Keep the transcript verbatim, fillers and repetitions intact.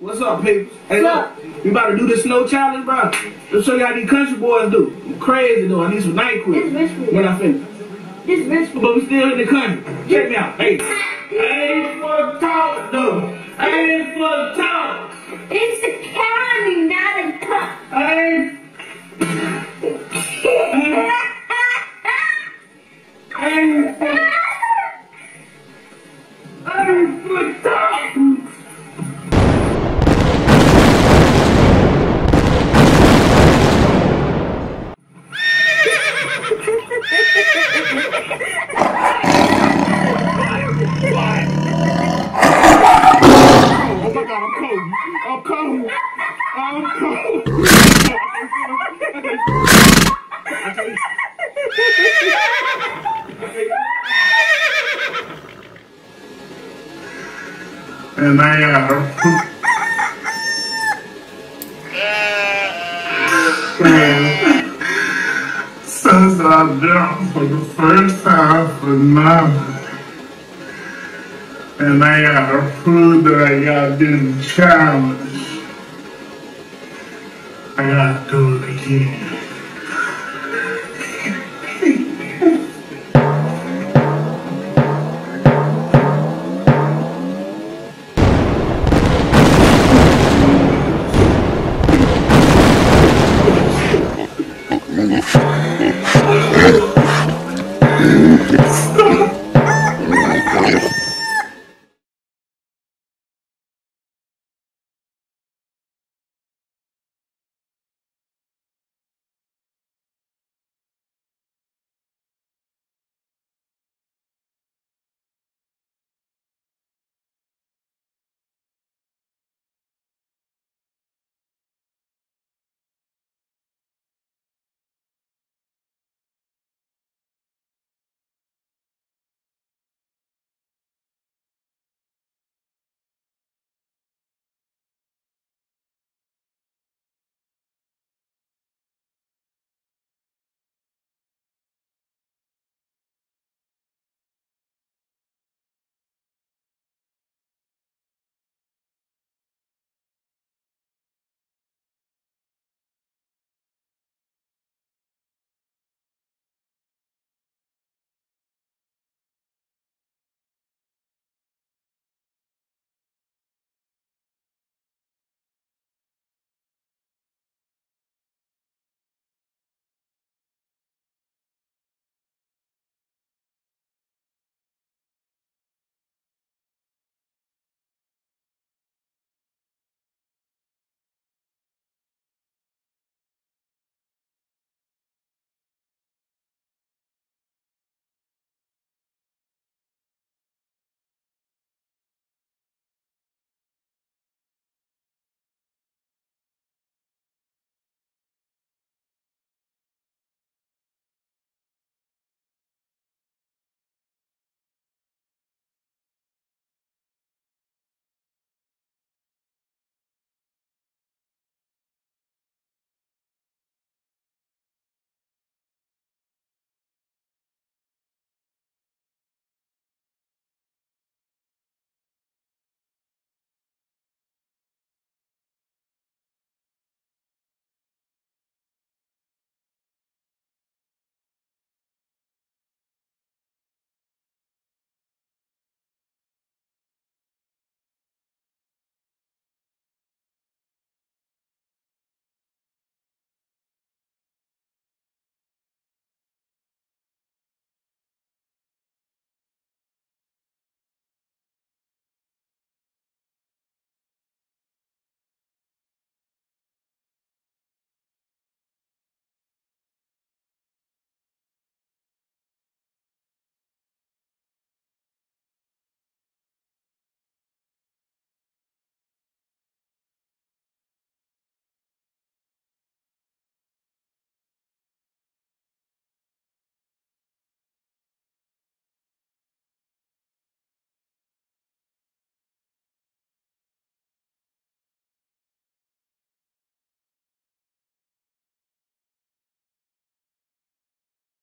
What's up, people? Hey, look, we about to do this snow challenge, bro. Let's show you how these country boys do. I'm crazy, though. I need some night quick when I finish. This is rich. But we still in the country. Check me out. Hey, I ain't for the talk, though. I ain't for the talk. It's the county, not a cup. I ain't. I ain't for. I ain't for the talk. Oh my God, I'm cold. I'm cold. I'm cold. And I got her. Since I jumped for the first time for nine. And I gotta prove that I gotta do the challenge. I gotta do it again.